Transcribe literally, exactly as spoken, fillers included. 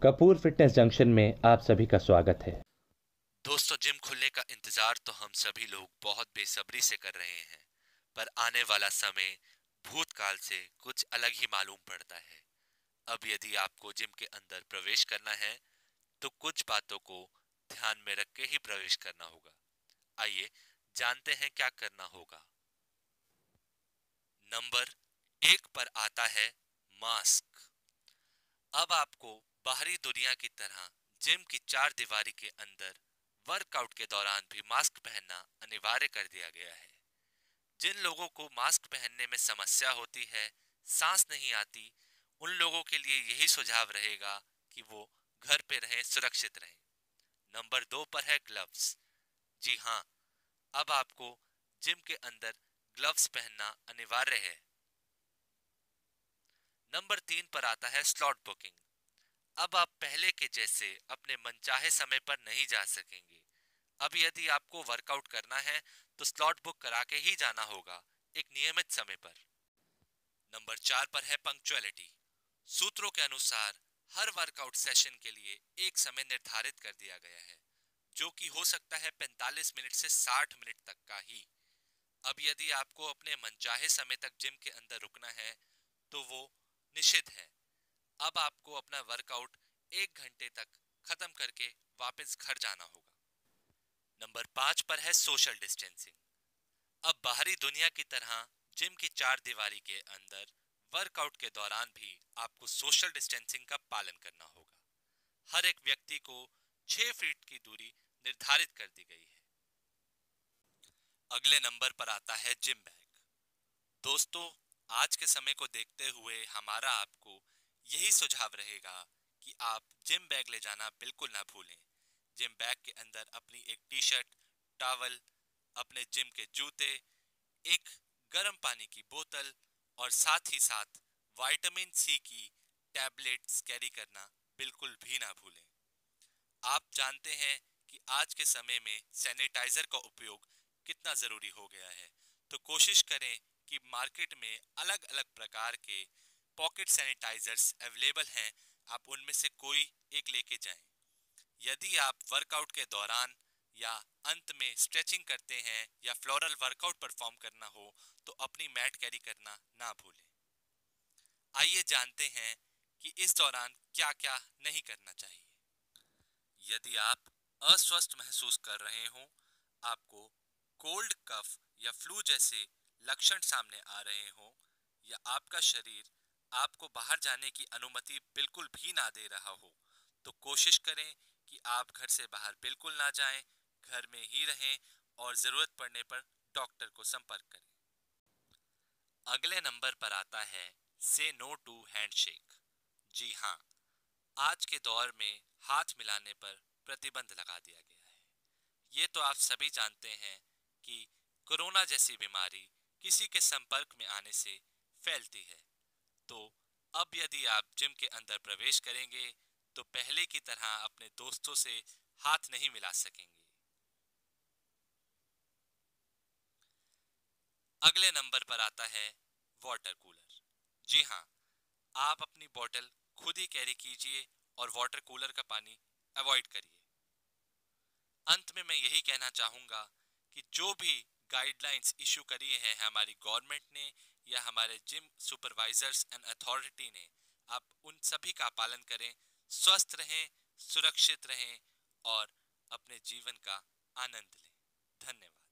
Kapoor fitness junction में आप सभी का स्वागत है। दोस्तों, जिम खुलने का इंतजार तो हम सभी लोग बहुत बेसब्री से कर रहे हैं, पर आने वाला समय भूतकाल से कुछ अलग ही मालूम पड़ता है। अब यदि आपको जिम के अंदर प्रवेश करना है, तो कुछ बातों को ध्यान में रख के ही प्रवेश करना होगा। आइए जानते हैं क्या करना होगा। नंबर एक पर आता है मास्क। अब आपको बाहरी दुनिया की तरह जिम की चार दीवारी के अंदर वर्कआउट के दौरान भी मास्क पहनना अनिवार्य कर दिया गया है। जिन लोगों को मास्क पहनने में समस्या होती है, सांस नहीं आती, उन लोगों के लिए यही सुझाव रहेगा कि वो घर पे रहें, सुरक्षित रहें। नंबर दो पर है ग्लव्स। जी हाँ, अब आपको जिम के अंदर ग्लव्स पहनना अनिवार्य है। नंबर तीन पर आता है स्लॉट बुकिंग। अब आप पहले के जैसे अपने मनचाहे समय पर नहीं जा सकेंगे। अब यदि आपको वर्कआउट करना है तो स्लॉट बुक करा के ही जाना होगा, एक नियमित समय पर। नंबर चार पर है पंक्चुअलिटी। सूत्रों के अनुसार हर वर्कआउट सेशन के लिए एक समय निर्धारित कर दिया गया है, जो कि हो सकता है पैंतालीस मिनट से साठ मिनट तक का ही। अब यदि आपको अपने मनचाहे समय तक जिम के अंदर रुकना है तो वो निषिद्ध है। अब आपको अपना वर्कआउट एक घंटे तक खत्म करके वापस घर जाना होगा। नंबर पांच पर है सोशल डिस्टेंसिंग। अब बाहरी दुनिया की तरह जिम की चार दीवारी के अंदर वर्कआउट के दौरान भी आपको सोशल डिस्टेंसिंग का पालन करना होगा। हर एक व्यक्ति को छह फीट की दूरी निर्धारित कर दी गई है। अगले नंबर पर आता है जिम बैग। दोस्तों, आज के समय को देखते हुए हमारा आपको यही सुझाव रहेगा कि आप जिम बैग ले जाना बिल्कुल ना भूलें। जिम बैग के अंदर अपनी एक टी शर्ट, टॉवल, अपने जिम के जूते, एक गर्म पानी की बोतल और साथ ही साथ विटामिन सी की टैबलेट्स कैरी करना बिल्कुल भी ना भूलें। आप जानते हैं कि आज के समय में सैनिटाइजर का उपयोग कितना जरूरी हो गया है, तो कोशिश करें कि मार्केट में अलग अलग प्रकार के पॉकेट सैनिटाइजर्स अवेलेबल हैं, आप उनमें से कोई एक लेके जाएं। यदि आप वर्कआउट के दौरान या अंत में स्ट्रेचिंग करते हैं या फ्लोरल वर्कआउट परफॉर्म करना हो तो अपनी मैट कैरी करना ना भूलें। आइए जानते हैं कि इस दौरान क्या क्या नहीं करना चाहिए। यदि आप अस्वस्थ महसूस कर रहे हो, आपको कोल्ड कफ या फ्लू जैसे लक्षण सामने आ रहे हो, या आपका शरीर आपको बाहर जाने की अनुमति बिल्कुल भी ना दे रहा हो, तो कोशिश करें कि आप घर से बाहर बिल्कुल ना जाएं, घर में ही रहें और जरूरत पड़ने पर डॉक्टर को संपर्क करें। अगले नंबर पर आता है से नो टू हैंडशेक। जी हाँ, आज के दौर में हाथ मिलाने पर प्रतिबंध लगा दिया गया है। ये तो आप सभी जानते हैं कि कोरोना जैसी बीमारी किसी के संपर्क में आने से फैलती है। तो अब यदि आप जिम के अंदर प्रवेश करेंगे तो पहले की तरह अपने दोस्तों से हाथ नहीं मिला सकेंगे। अगले नंबर पर आता है वाटर कूलर। जी हाँ, आप अपनी बोतल खुद ही कैरी कीजिए और वाटर कूलर का पानी अवॉइड करिए। अंत में मैं यही कहना चाहूँगा कि जो भी गाइडलाइंस इशू करी है हमारी गवर्नमेंट ने या हमारे जिम सुपरवाइजर्स एंड अथॉरिटी ने, आप उन सभी का पालन करें, स्वस्थ रहें, सुरक्षित रहें और अपने जीवन का आनंद लें। धन्यवाद।